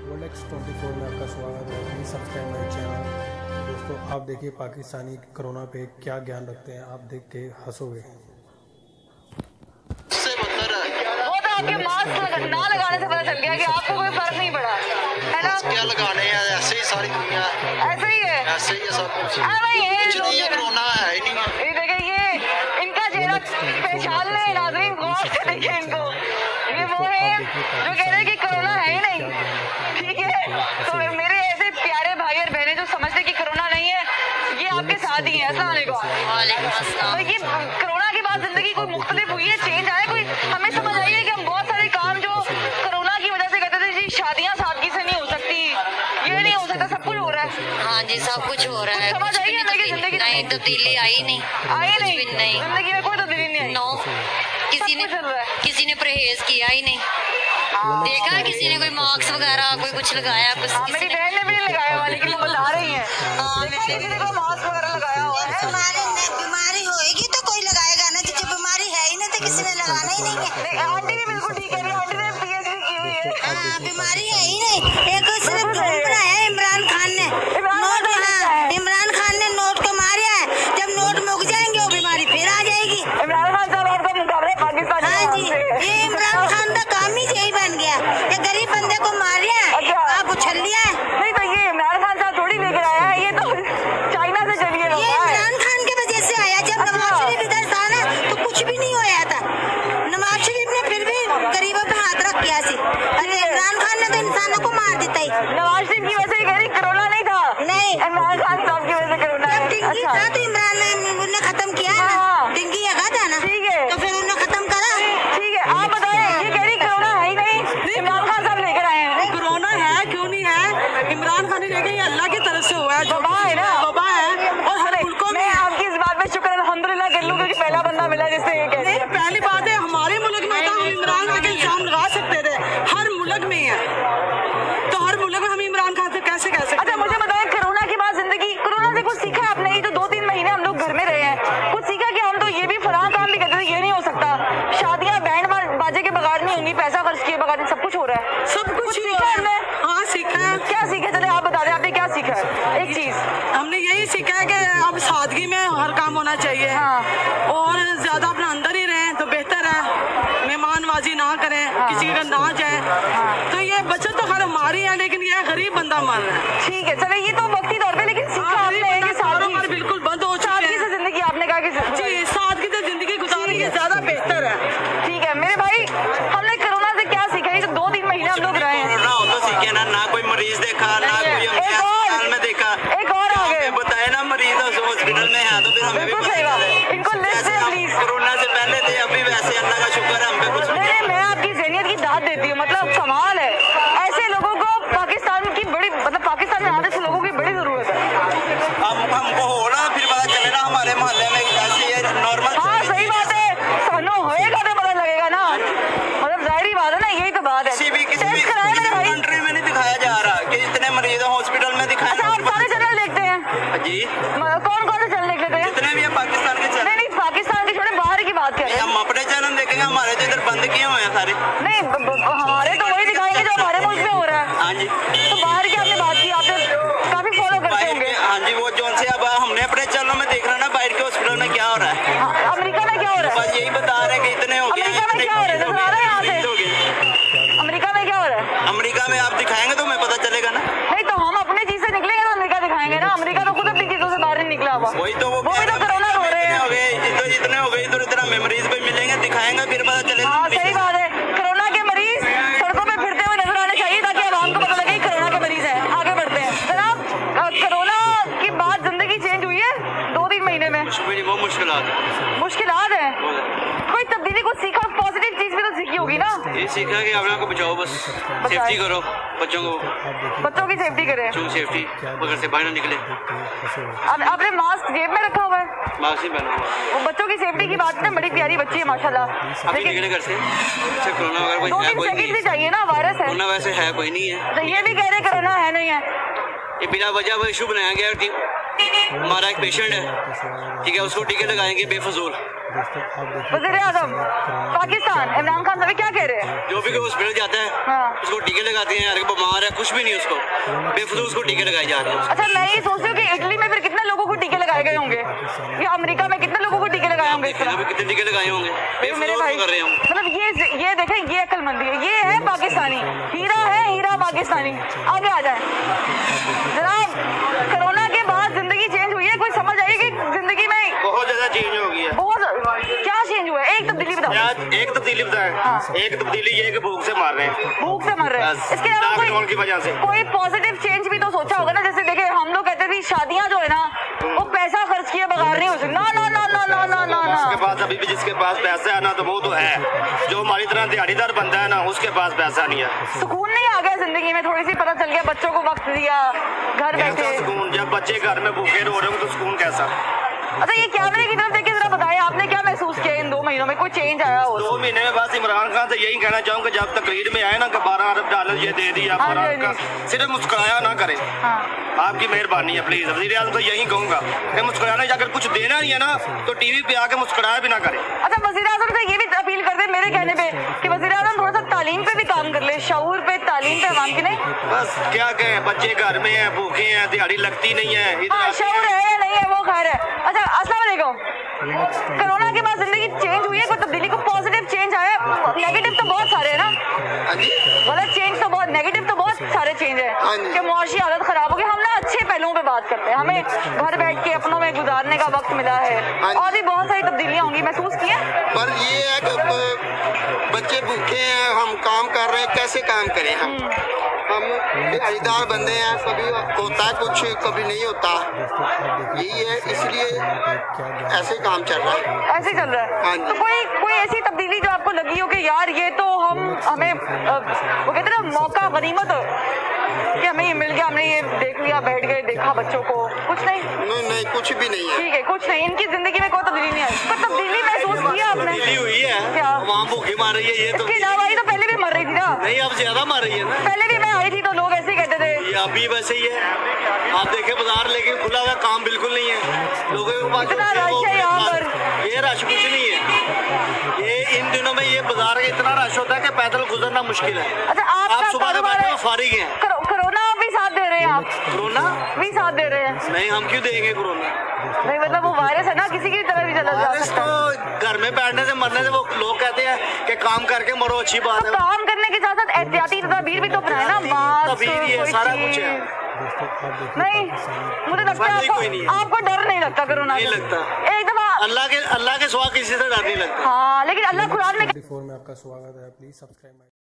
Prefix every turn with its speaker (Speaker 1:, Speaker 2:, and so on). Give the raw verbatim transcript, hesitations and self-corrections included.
Speaker 1: World x twenty four में आपका स्वागत है। Please subscribe my channel. दोस्तों आप देखिए पाकिस्तानी कोरोना पे क्या ज्ञान रखते हैं, आप देख के हंसोगे।
Speaker 2: वो तो आपके मास्क ना लगाने से पता चल गया कि आपको कोई फर्क नहीं पड़ा है ना।
Speaker 3: क्या लगाने हैं, ऐसे ही सारी दुनिया
Speaker 2: ऐसे ही है,
Speaker 3: ऐसे ही है सब कुछ।
Speaker 2: हाँ भाई ये
Speaker 3: कुछ नहीं है, कोरोना है ही नहीं।
Speaker 2: ये देखें, ये इनका चेहरा पहचान ले नाज़रीन, गौर से देखिए इनको। ये वो है जो कह रहे हैं कि कोरोना है ही नहीं, ठीक है। तो मेरे ऐसे प्यारे भाई और बहनें जो समझते कि कोरोना नहीं है, ये आपके साथ ही है। अस्सलाम वालेकुम। तो ये कोरोना के बाद जिंदगी कोई मुख्तलिफ हुई है, चेंज आया कोई। हमें समझ आई है कि हम बहुत सारे काम जो कोरोना की वजह से करते थे, जी शादियां सादगी से नहीं हो सकती, ये नहीं हो सकता, सब कुछ हो रहा है।
Speaker 4: हाँ जी, सब कुछ हो रहा है।
Speaker 2: समझ आई है ना कि जिंदगी
Speaker 4: नहीं तब्दीली आई नहीं,
Speaker 2: आई
Speaker 4: कुछ भी नहीं,
Speaker 2: जिंदगी में कोई तब्दीली नहीं आई।
Speaker 4: नो, किसी ने किसी ने परहेज किया ही नहीं। देखा है किसी ने कोई मास्क वगैरह कोई कुछ लगाया कुछ?
Speaker 2: हाँ, मेरी बहन ने भी नहीं लगाया हुआ, लेकिन वो ला रही है। किसी ने कोई मास्क वगैरह लगाया हुआ है?
Speaker 5: बीमारी होएगी तो कोई लगाएगा ना, जो बीमारी है ही नहीं तो किसी ने लगाना ही नहीं है।
Speaker 2: आंटी भी बिल्कुल ठीक है, आंटी ने पीएचडी की हुई है।
Speaker 5: हाँ, बीमारी है ही नहीं। एक सिर्फ ड्रोन बनाया इमरान खान ने, नोट। हाँ, इमरान खान ने नोट को मारा है। जब नोट मुक जाएंगे वो बीमारी फिर आ जाएगी।
Speaker 2: इमरान खान साहब आपका मुकाबला पाकिस्तान।
Speaker 5: हाँ जी, ये इमरान खान का काम ही यही बन गया। ये गरीब बंदे को मार रहा है, आप उछल लिया है।
Speaker 2: नहीं तो ये इमरान खान साहब थोड़ी लेकर आया है, ये तो चाइना से चलिए
Speaker 5: ये इमरान खान के वजह से आया। जब नवाज शरीफ इधर था ना तो कुछ भी नहीं होया था। नवाज शरीफ ने फिर भी गरीबों पे हाथ रख किया सी। अरे इमरान खान ने तो इंसानों को मार देता ही।
Speaker 2: नवाज शरीफ की वजह से कह रही कोरोना नहीं था,
Speaker 5: नहीं
Speaker 2: इमरान खान साहब की वजह से कोरोना है।
Speaker 5: जब डिंगी था तो इमरान ने उन्होंने खत्म किया है ना। डिंगी लगा था ना,
Speaker 2: ठीक है,
Speaker 5: तो फिर उन्होंने खत्म करा।
Speaker 2: ठीक है। आप बताएं, ये कह रही कोरोना है ही नहीं, इमरान खान साहब लेकर आए हैं।
Speaker 6: कोरोना है क्यों नहीं है? इमरान खान ने लेके ये अल्लाह की तरफ से हुआ है,
Speaker 2: वबा है ना,
Speaker 6: वबा है। और हर मुल्कों में
Speaker 2: मैं आपकी इस बात पे शुक्र अल्हम्दुलिल्लाह कर लूं क्योंकि पहला बंदा मिला जिससे ये कह रही है।
Speaker 6: पहली बात है हमारे मुल्क में तो हम इमरान खान के इल्जाम लगा सकते थे, हर मुल्क में है तो हर मुल्क में हम इमरान खान से कैसे कह सकते?
Speaker 2: अच्छा मुझे बताएं, कोरोना के बाद जिंदगी, कोरोना से कुछ सीखा है आपने? ये जो दो तीन महीने हम लोग घर में रहे हैं, कुछ सीखा कि हम तो ये भी फलां काम भी करते थे, ये नहीं हो सकता, शादियां बैंड बाजे के बगैर नहीं होंगी, पैसा खर्च किए बगैर सब कुछ हो रहा है,
Speaker 6: सब कुछ
Speaker 2: सीखा है हमने?
Speaker 6: हाँ सीखा है।
Speaker 2: क्या सीखा? चले आप बता दें, आपने क्या सीखा है? एक चीज
Speaker 6: हमने यही सीखा है कि अब सादगी में हर काम होना चाहिए।
Speaker 2: हाँ।
Speaker 6: और ज्यादा अपना अंदर ही रहें तो बेहतर है। मेहमानबाजी ना करें,
Speaker 2: हाँ।
Speaker 6: किसी का ना जाए। हाँ। तो ये बचत तो खैर हमारी है, लेकिन ये गरीब बंदा मर रहा है।
Speaker 2: ठीक है, चले ये तो वक्ती तौर पे, लेकिन सीखा आपने कि
Speaker 6: कारोबार बिल्कुल बंद हो चुका
Speaker 2: सादगी से जिंदगी, आपने कहा कि
Speaker 6: जी सादगी से जिंदगी गुजारी है, ज्यादा बेहतर है।
Speaker 2: ठीक है मेरे भाई, हमने कोरोना से क्या सीखा? ये जो दो तीन महीने हम लोग रहे हैं,
Speaker 3: कोरोना हो तो सीखे ना, ना कोई मरीज देखा ना कोई हमने
Speaker 2: एक और-
Speaker 3: अस्पताल में देखा।
Speaker 2: एक और आ गए,
Speaker 3: बताए ना मरीज हॉस्पिटल में है तो फिर हमें भी
Speaker 2: बिल्कुल
Speaker 3: पता
Speaker 2: सही बात है।
Speaker 3: चले।
Speaker 2: इनको लिस्ट
Speaker 3: जैसे
Speaker 2: है
Speaker 3: हम
Speaker 2: प्लीज।
Speaker 3: कोरोना से पहले थे, अभी वैसे अल्लाह का शुक्र है हम पे कुछ भी
Speaker 2: नहीं
Speaker 3: नहीं।
Speaker 2: नहीं, मैं आपकी ज़हनियत की दाद देती हूँ, मतलब कमाल है। ऐसे लोगों को पाकिस्तान की बड़ी, मतलब पाकिस्तान में आने से लोगों की बड़ी जरूरत है।
Speaker 3: हम हमको हो ना फिर पता चले ना हमारे मोहल्ले में ऐसी है नॉर्मल।
Speaker 2: हाँ सही बात है, सानू होएगा तो पता लगेगा ना, मतलब जाहिर बात है ना, यही तो बात है।
Speaker 3: किसी भी किसी भी
Speaker 2: टेस्ट कराया मैंने भाई।
Speaker 3: कंट्री में नहीं दिखाया जा रहा कि इतने मरीज हॉस्पिटल में दिखाए।
Speaker 2: अच्छा आप सारे चैनल देखते हैं?
Speaker 3: जी
Speaker 2: कौन कौन से चैनल देख लेते हैं?
Speaker 3: जितने भी है पाकिस्तान के
Speaker 2: नहीं
Speaker 3: चैनल,
Speaker 2: नहीं, पाकिस्तान के छोड़े बाहर की बात कर रहे हैं।
Speaker 3: हम अपने चैनल देखेंगे, हमारे तो इधर बंद किए हुए हैं सारे।
Speaker 2: नहीं ब- ब- हमारे तो वही दिखाएंगे जो हमारे मुल्क में हो रहा है।
Speaker 3: हाँ जी,
Speaker 2: तो बाहर की आपने बात की, आपने काफी फॉलो करते
Speaker 3: बाहर
Speaker 2: होंगे।
Speaker 3: के, हाँ जी, वो जोन से अब हमने अपने चैनल में देख रहा ना बाहर के हॉस्पिटल में क्या हो रहा है।
Speaker 2: हाँ, अमेरिका में क्या हो रहा है?
Speaker 3: बस यही बता रहे हैं कि इतने हो गए
Speaker 2: अमेरिका में क्या हो रहा है? नजर आ रहा है यहाँ से?
Speaker 3: हो गए।
Speaker 2: अमेरिका में क्या हो रहा है?
Speaker 3: अमेरिका में आप दिखाएंगे तो हमें पता चलेगा ना।
Speaker 2: नहीं तो हम अपने चीज से निकलेंगे तो अमेरिका दिखाएंगे ना। अमेरिका तो खुद अपनी चीजों से बाहर नहीं निकला हुआ।
Speaker 3: वही तो वो
Speaker 2: वो भी तो कोरोना हो रहे
Speaker 3: इतने
Speaker 2: हैं।
Speaker 3: हो गए, इधर इतने हो गए, इधर इतना मरीज कोई मिलेंगे, दिखाएंगे फिर पता चलेगा।
Speaker 2: हाँ सही बात है, कोरोना के मरीज सड़कों पे फिरते हुए नजर आने चाहिए ताकि आवाम को पता लगे कि कोरोना के मरीज हैं। आगे बढ़ते हैं जनाब, अ, कोरोना के बाद जिंदगी चेंज हुई है दो तीन महीने में?
Speaker 3: मुश्किल वो मुश्किल
Speaker 2: मुश्किलात है, कोई तब्दीली को सीखा, पॉजिटिव चीज भी तो सीखी होगी ना।
Speaker 3: ये सीखा कि अपने को बचाओ, बस सेफ्टी करो, बच्चों को
Speaker 2: बच्चों की सेफ्टी करें,
Speaker 3: चूं सेफ्टी अगर से बाहर ना निकले।
Speaker 2: अब आपने मास्क जेब में रखा हुआ है?
Speaker 3: मास्क नहीं पहना हुआ।
Speaker 2: वो बच्चों की सेफ्टी की बात ना, बड़ी प्यारी बच्ची है माशाल्लाह,
Speaker 3: अभी
Speaker 2: लेकिन
Speaker 3: निकले घर से अच्छा कोरोना वगैरह
Speaker 2: दो
Speaker 3: कोई है
Speaker 2: तीन
Speaker 3: कोई
Speaker 2: सेकंड
Speaker 3: नहीं
Speaker 2: भी चाहिए ना, वायरस है।
Speaker 3: कोरोना वैसे है कोई नहीं है,
Speaker 2: तो ये भी कह रहे कोरोना है नहीं है।
Speaker 3: ये बिना वजह वो इशू बनाया गया। हमारा एक पेशेंट है, ठीक है, उसको टीके लगाएंगे बेफजूल,
Speaker 1: दोस्तों आप देखिए
Speaker 2: वजीर आजम पाकिस्तान इमरान खान साहब क्या कह रहे हैं?
Speaker 3: जो भी हॉस्पिटल जाता है
Speaker 2: हाँ।
Speaker 3: उसको टीके लगाते हैं, अगर बीमार है कुछ भी नहीं उसको बेफजूल उसको टीके लगाए जा रहे हैं।
Speaker 2: अच्छा मैं ये सोच रही हूँ कि इटली में फिर कितने लोगों को टीके लगाए गए होंगे या अमेरिका में कितने लोगों को टीके लगाए होंगे इस तरह?
Speaker 3: कितने टीके लगाए होंगे
Speaker 2: मेरे भाई
Speaker 3: कर रहे होंगे।
Speaker 2: मतलब ये ये देखें ये अक्लमंदी है, ये है पाकिस्तानी, हीरा है हीरा पाकिस्तानी। आगे आ जाए जनाब, कोरोना के बाद जिंदगी चेंज हुई है, कोई समझ आई कि जिंदगी में
Speaker 3: बहुत ज्यादा चेंज हो गई है।
Speaker 2: बहुत क्या चेंज हुआ है? एक तब्दीली बताओ।
Speaker 3: एक तब्दीली बताएं।
Speaker 2: हाँ।
Speaker 3: एक तब्दीली ये कि भूख से मार रहे हैं,
Speaker 2: भूख से मर रहे हैं।
Speaker 3: बस,
Speaker 2: इसके अलावा
Speaker 3: लॉकडाउन की
Speaker 2: कोई
Speaker 3: वजह से
Speaker 2: कोई पॉजिटिव चेंज भी तो सोचा होगा ना? जैसे देखिए हम लोग कहते थे शादियां जो है ना वो पैसा खर्च किए बगैर नहीं हो सकती। ना ना ना ना ना ना ना
Speaker 3: उसके
Speaker 2: ना
Speaker 3: पास अभी भी जिसके पास पैसा है ना तो वो तो है, जो हमारी तरह दिहाड़ीदार बंदा है ना उसके पास पैसा नहीं है।
Speaker 2: सुकून नहीं आ गया जिंदगी में? थोड़ी सी पता चल गया, बच्चों को वक्त दिया, घर
Speaker 3: कैसा
Speaker 2: बैठे।
Speaker 3: सुकून? जब बच्चे घर में भूखे रो रहे हो तो सुकून कैसा?
Speaker 2: अच्छा ये कैमरे की तरफ देखिए जरा बताएं, आपने क्या महसूस किया इन दो महीनों में? कोई चेंज आया हो?
Speaker 3: दो महीने में बस इमरान खान से यही कहना चाहूंगा, जब तकरीर में आए ना कि बारह अरब डॉलर ये दे दिया
Speaker 2: हाँ जी,
Speaker 3: फलान का, सिर्फ मुस्कुराया ना करे।
Speaker 2: हाँ।
Speaker 3: आपकी मेहरबानी है प्लीज। वज़ीर आज़म तो यही कहूंगा कि मुस्कुराना, अगर कुछ देना नहीं है ना तो टीवी पे आके मुस्कुराया भी ना करे।
Speaker 2: अच्छा वज़ीर आज़म से ये भी अपील करते हैं मेरे कहने पे कि वज़ीर आज़म थोड़ा सा तालीम पे भी काम कर ले, शऊर पे, तालीम पे, आवाम की नहीं।
Speaker 3: बस क्या कहें, बच्चे घर में हैं, भूखे हैं, दिहाड़ी लगती नहीं है।
Speaker 2: हाँ शऊर है या नहीं है वो खैर है। अच्छा अस्सलाम वालेकुम, कोरोना के बाद जिंदगी चेंज हुई है, कोई तब्दीली को पॉजिटिव चेंज आया? नेगेटिव तो बहुत सारे है ना, गलत चेंज तो बहुत, नेगेटिव तो बहुत सारे चेंज है कि मुआशी हालत खराब हो गई। हम ना अच्छे पहलुओं पे बात करते हैं, हमें घर बैठ के अपनों में गुजारने का वक्त मिला है और भी बहुत सारी तब्दीलियां होंगी महसूस की हैं।
Speaker 7: पर ये है कि बच्चे भूखे हैं, हम काम कर रहे हैं, कैसे काम करें? हम हम दिहाड़ीदार बंदे हैं, कभी होता है कुछ, कभी नहीं होता। यही है, इसलिए ऐसे काम चल रहा है।
Speaker 2: ऐसे चल रहा है।
Speaker 7: हाँ जी।
Speaker 2: तो कोई कोई ऐसी तब्दीली जो आपको लगी हो कि यार ये तो हम हमें अ, वो कहते हैं ना मौका गनीमत कि हमें ये मिल गया, हमने ये देख लिया, बैठ गए, देखा बच्चों को? कुछ नहीं
Speaker 7: नहीं नहीं कुछ भी नहीं है।
Speaker 2: ठीक है, कुछ नहीं, इनकी जिंदगी में कोई तब्दीली नहीं आई। पर तब्दीली महसूस किया आपने?
Speaker 3: तब्दीली हुई है,
Speaker 2: क्या?
Speaker 3: वहाँ भूखी मार रही है ये तो।
Speaker 2: इसकी दवाई तो पहले भी मर रही थी ना?
Speaker 3: नहीं अब ज्यादा मार रही है ना।
Speaker 2: पहले भी मैं आई थी तो लोग ऐसे ही कहते थे।
Speaker 3: ये अभी वैसे ही है, आप देखें बाजार लेकिन खुला हुआ काम बिल्कुल नहीं है, लोगों के पास
Speaker 2: इतना रश है यहाँ पर।
Speaker 3: ये रश कुछ नहीं है। ये इन दिनों में ये बाजार का इतना रश होता है कि पैदल गुजरना मुश्किल है।
Speaker 2: अच्छा आप
Speaker 3: आप सुबह के बैठे फारिग हैं।
Speaker 2: करो- कोरोना भी साथ दे रहे हैं आप?
Speaker 3: कोरोना
Speaker 2: भी साथ दे रहे हैं?
Speaker 3: नहीं, हम क्यों देंगे कोरोना?
Speaker 2: नहीं मतलब वो वायरस है ना, किसी की तरह भी चला जा
Speaker 3: वायरस
Speaker 2: सकता है।
Speaker 3: तो घर में बैठने से मरने से वो लोग कहते हैं कि काम करके मरो, अच्छी बात
Speaker 2: तो
Speaker 3: है।
Speaker 2: काम करने के साथ साथ एहतियाती तदबीर भी तो अपनाए ना, मास्क,
Speaker 3: तदबीर ही है,
Speaker 2: कोई
Speaker 3: सारा
Speaker 2: चीज।
Speaker 3: कुछ है।
Speaker 1: दोस्तों आप देखिए
Speaker 2: नहीं मुझे लगता है
Speaker 3: नहीं, कोई नहीं
Speaker 2: आपको,
Speaker 3: है।
Speaker 2: आपको डर नहीं लगता कोरोना
Speaker 3: नहीं
Speaker 2: से?
Speaker 3: लगता।
Speaker 2: एक दफा
Speaker 3: अल्लाह के अल्लाह के सिवा किसी से डर नहीं लगता।
Speaker 2: हाँ लेकिन अल्लाह कुरान में
Speaker 1: फोर में आपका स्वागत है। Please subscribe.